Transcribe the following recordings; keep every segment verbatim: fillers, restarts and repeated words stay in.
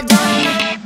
down.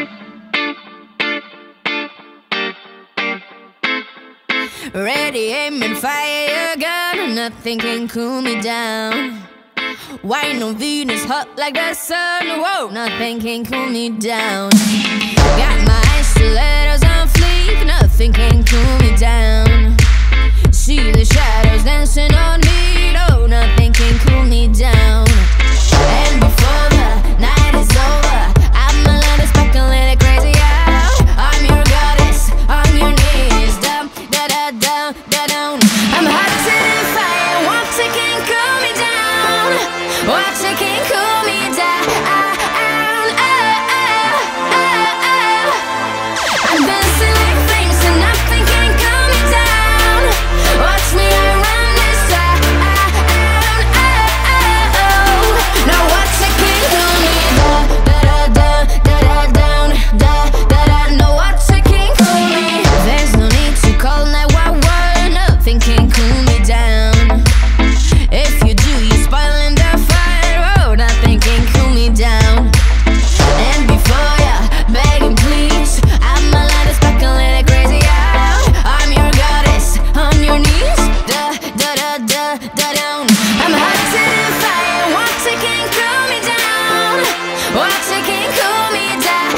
Ready, aim and fire your gun, nothing can cool me down. Wine on Venus, hot like the sun. Whoa, nothing can cool me down. Got my stilettos on fleek, nothing can cool me down. See the shadows dancing on me, no, nothing can cool me down. And before the night is over, I'ma let it sparkle and it crazy out. I'm your goddess, on your knees, down, da da da da down. I'm hot to the fire, water can cool me down. Water can cool me down. I'm dancing like flames and nothing can cool me down. Watch me, I run this town. No water can cool me down. Da da da da down, da da da. No water can cool me. There's no need to call nine one one. Nothing can cool me down. If you do, you're spoiling the fire. Oh, nothing can cool me down. And before ya begging please, I'ma let it sparkle and it crazy out. I'm your goddess, on your knees, da da da da da down. I'm hot to the fire, water can cool me down. Water can cool me down.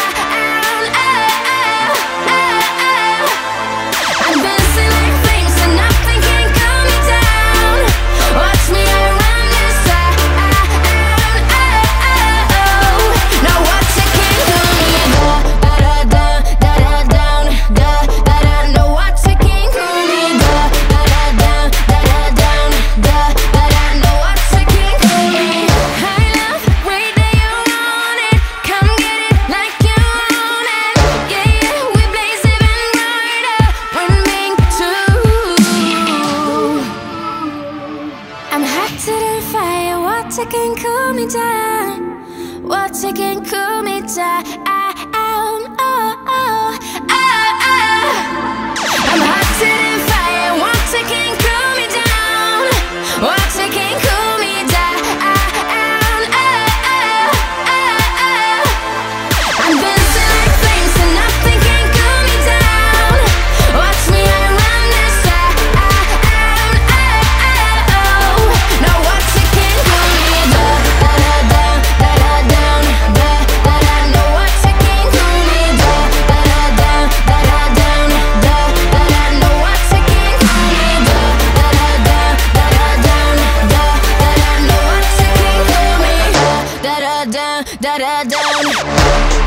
I'm dancing like flames and nothing can cool me down. Watch me, I run this town. No water can cool me down. Da da da da da down, da da da. No water can cool me down. Da da da da da down, da da da. No water can cool me. I love the way that you want it. Come get it like you want it. Yeah, yeah, we blaze even brighter when being two. I'm hot to the fire, water can cool me down. Water can cool me down. Oh, oh, oh, oh. I'm hot to the fire, water can cool me down. Water can cool me down. I'm dancing like flames and nothing can cool me down. Watch me, I run this town. No water can cool me down. Da da da da da down, da da da. No water can cool me down. Da da da da da down, da da da. No water can cool me down. Da da da da da down, da da da. No water can cool me. Da da da da da down.